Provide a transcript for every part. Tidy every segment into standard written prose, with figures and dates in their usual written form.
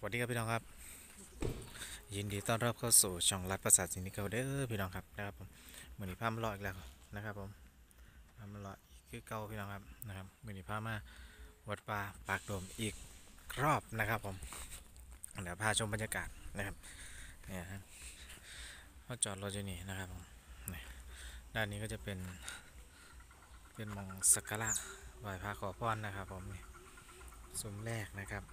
วัสดีครับพี่น้องครับยินดีต้อนรับเข้าสู่ช่องรัฐประสาทสินิเกาเด้อพี่น้องครับนะครับผมมือนี้พามาเลาะอีกแล้วนะครับผมพามาเลาะอีกคือเก่าพี่น้องครับนะครับมือนี้พามาวัดป่าปากโดมอีกรอบนะครับผมเดี๋ยวพาชมบรรยากาศนะครับเนี่ยฮะเขาจอดรถอยู่นี่นะครับผมนี่ด้านนี้ก็จะเป็นมองสักการะไหว้พระขอพรนะครับผมนี่ซุ้มแรกนะครับ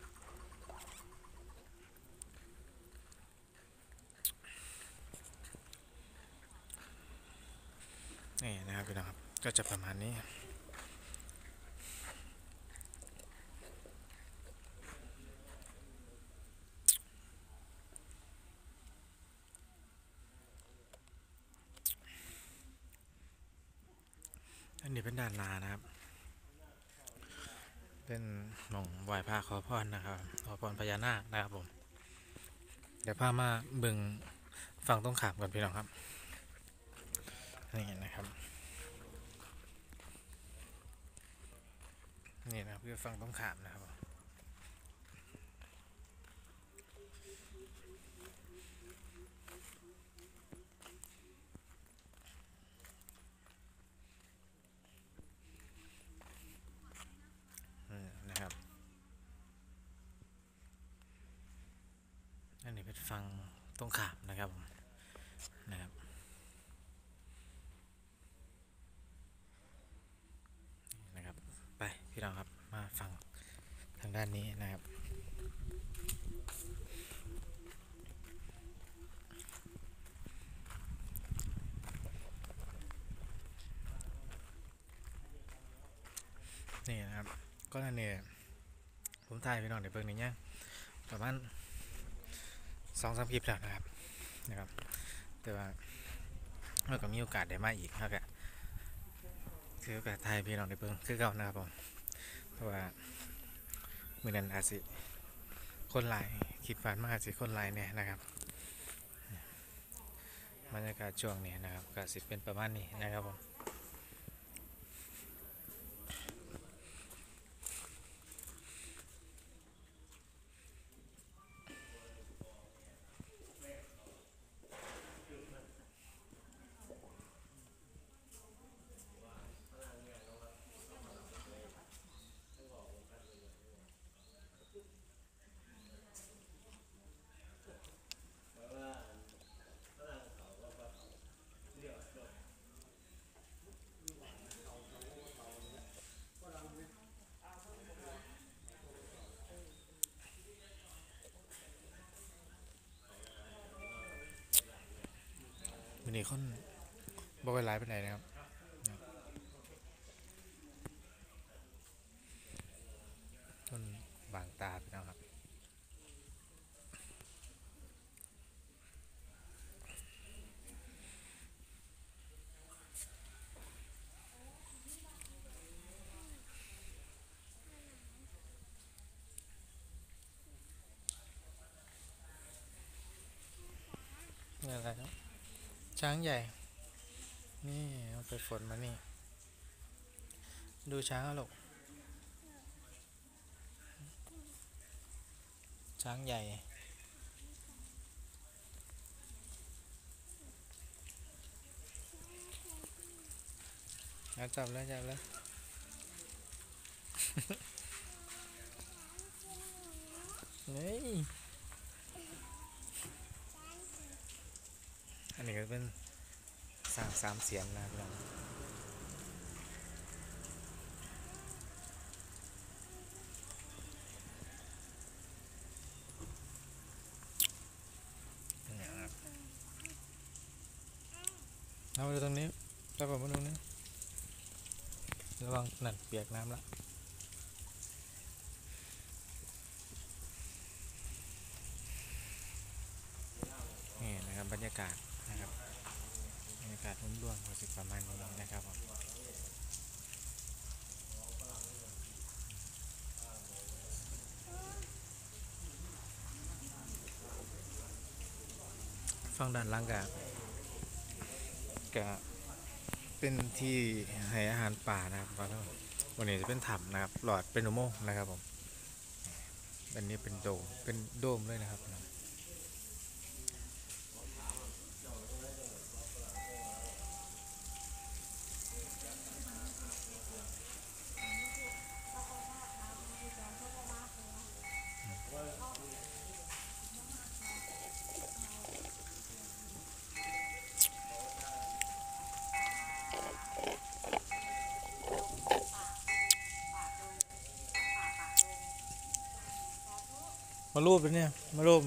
นี่นะครับพี่น้องครับก็จะประมาณนี้ อันนี้เป็นด้านหนานะครับ เป็นหม่องไหว้พระขอพรนะครับขอพรพญานาคนะครับผมเดี๋ยวพามาเบิ่งฝั่งตรงข้ามกันพี่น้องครับนี่นะครับนี่นะครับคือฝั่งตรงข้ามนะครับนะครับอันนี้เป็นฝั่งตรงข้ามนะครับผมนะครับนะครับไปพี่น้องครับมาฝั่งทางด้านนี้นะครับนี่นะครับก็นั่นเนี่ยผมถ่ายพี่น้องในเบิ่งนี้ยังประมาณ2-3คลิปแล้วนะครับแต่ว่าเมื่อก็มีโอกาสได้มาอีกครับคือโอกาสถ่ายพี่น้องในเบิ่งคือเก่านะครับผมเพราะว่ามื้อนั้นอาจสิคนหลายคลิปผ่านมาอาจสิคนหลายเนี่ยนะครับบรรยากาศช่วงนี้นะครับก็สิเป็นประมาณนี้นะครับผมวันนี้คนบ่ค่อยหลายปานใดนะครับคนบางตาพี่น้องครับนี่อะไรครับช้างใหญ่นี่เอาไปฝนมานี่ดูช้างลูกช้างใหญ่จับแล้วจับแล้วนี่อันนี้ก็เป็นสร้างสามเสียนนะครับนี่ครับเอาไปตรงนี้แล้วผมมาตรงนี้ระวังนั่นเปียกน้ำละนี่นะครับบรรยากาศนะครับบรรยากาศร่วมๆก็สิประมาณนี้นะครับผมฟังด้านล่างก็เป็นที่ให้อาหารป่านะครับวันนี้จะเป็นถ้ำนะครับหลอดเป็นอุโมงค์นะครับผมอันนี้เป็นโดมเลยนะครับพี่น้องมารูปเลยเนี่ยมารูป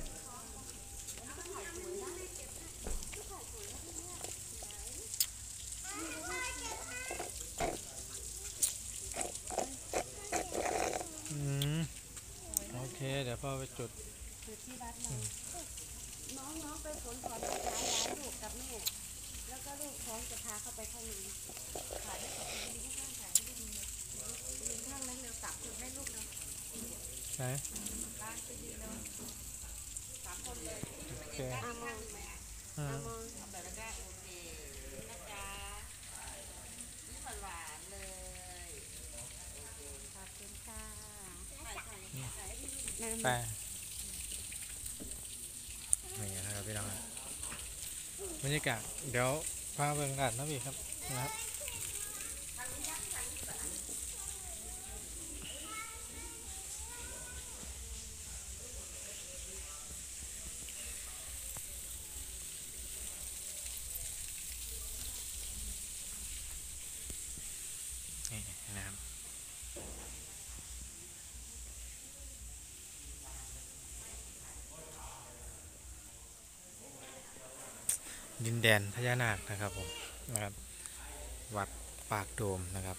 อืมโอเคเดี๋ยวพ่อไปจุดที่วัดเราน้องๆไปขนของมาขายหลายลูกกับแม่แล้วก็ลูกท้องจะพาเข้าไปข้างในขายให้เขาไปดูข้างขายให้ดูเลยยืนข้างนั้นเร็วสามคนได้ลูกเนาะไหนบ้านไปยืนเนาะสามคนเลยโอเคอามองอืมมองเอาแบบแรกโอเคนะจ๊ะนี่หวานๆเลยขอบคุณค่ะไปนี่นะครับพี่น้องบรรยากาศเดี๋ยวพาไปบรรยากาศนะพี่ครับนะครับนี่นะครับดินแดนพญานาคนะครับผมนะครับวัดปากโดมนะครับ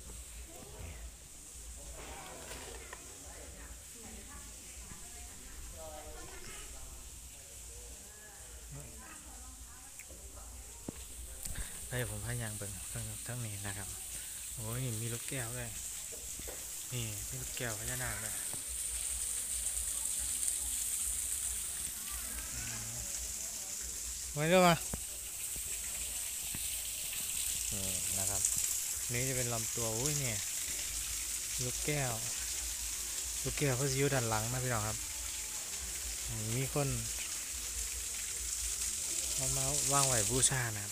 ให้ผมพายางเบิ่งทั้งนี้นะครับโอ้ยมีลูกแก้วด้วยนี่มีลูกแก้วพญานาคเลยมาดูมานี่นะครับนี่จะเป็นลำตัวอุ้ยเนี่ยลูกแก้วเขาจะอยู่ด้านหลังนะพี่น้องครับมีคนเอามาว่างไว้บูชานะครับ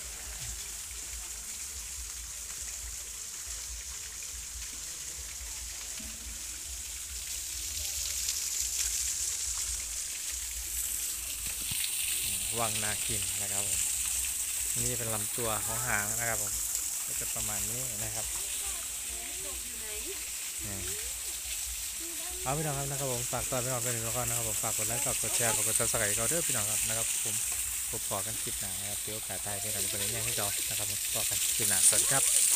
วังนาคินนะครับผมนี่เป็นลำตัวของหางนะครับผมก็จะประมาณนี้นะครับเอาพี่น้องครับนะครับผมฝากตอนพี่น้องเป็นทุกคนนะครับผมฝากกดไลค์กดแชร์กดซับสไครต์เขาด้วยพี่น้องครับนะครับผมพบกันคลิปหน้านะครับเดี๋ยวโอกาสได้พี่น้องจะเป็นยังไงให้เรานะครับผมพบกันคลิปหน้าสวัสดีครับ